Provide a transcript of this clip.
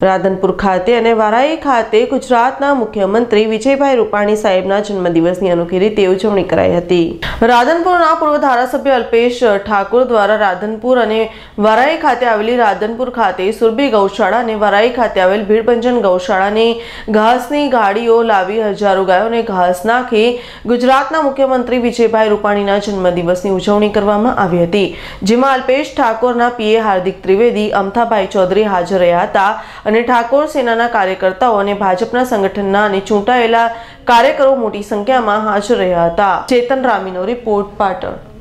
રાધનપુર ખાતે અને વારાઈ ખાતે ગુજરાતના મુખ્યમંત્રી વિજયભાઈ રૂપાણી સાહેબના જન્મદિવસની અનોખી રીતે ઉજવણી કરાઈ હતી। રાધનપુરના પૂર્વ ધારાસભ્ય અલ્પેશ ઠાકોર દ્વારા રાધનપુર અને વારાઈ ખાતે આવેલી રાધનપુર ખાતે સુરભી ગૌશાળા અને વારાઈ ખાતે આવેલ ભીડભંજન ગૌશાળાની ઘાસની ગાડીઓ લાવી હજારો ગાયોને ઘાસ નાખી ગુજરાતના મુખ્યમંત્રી વિજયભાઈ રૂપાણીના જન્મદિવસની ઉજવણી કરવામાં આવી હતી, જેમાં અલ્પેશ ઠાકોરના પીએ હાર્દિક ત્રિવેદી, અમથાભાઈ ચૌધરી હાજર રહ્યા હતા અને ઠાકોર સેનાના કાર્યકર્તાઓ અને ભાજપના સંગઠનના અને ચૂંટાયેલા કાર્યકરો મોટી સંખ્યામાં હાજર રહ્યા હતા। ચેતન રામીનો રિપોર્ટ, પાટણ।